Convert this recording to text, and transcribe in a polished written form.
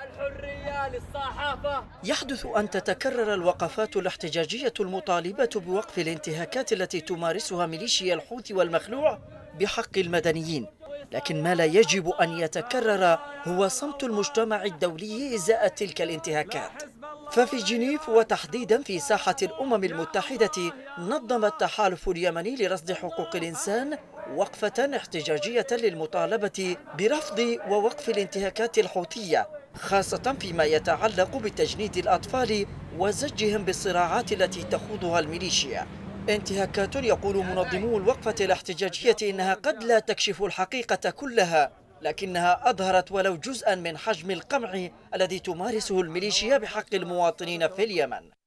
الحرية للصحافة. يحدث أن تتكرر الوقفات الاحتجاجية المطالبة بوقف الانتهاكات التي تمارسها ميليشيا الحوثي والمخلوع بحق المدنيين، لكن ما لا يجب أن يتكرر هو صمت المجتمع الدولي إزاء تلك الانتهاكات. ففي جنيف وتحديدا في ساحة الأمم المتحدة نظم التحالف اليمني لرصد حقوق الإنسان وقفة احتجاجية للمطالبة برفض ووقف الانتهاكات الحوثية، خاصة فيما يتعلق بتجنيد الأطفال وزجهم بالصراعات التي تخوضها الميليشيا. انتهاكات يقول منظمو الوقفة الاحتجاجية إنها قد لا تكشف الحقيقة كلها، لكنها أظهرت ولو جزءا من حجم القمع الذي تمارسه الميليشيا بحق المواطنين في اليمن.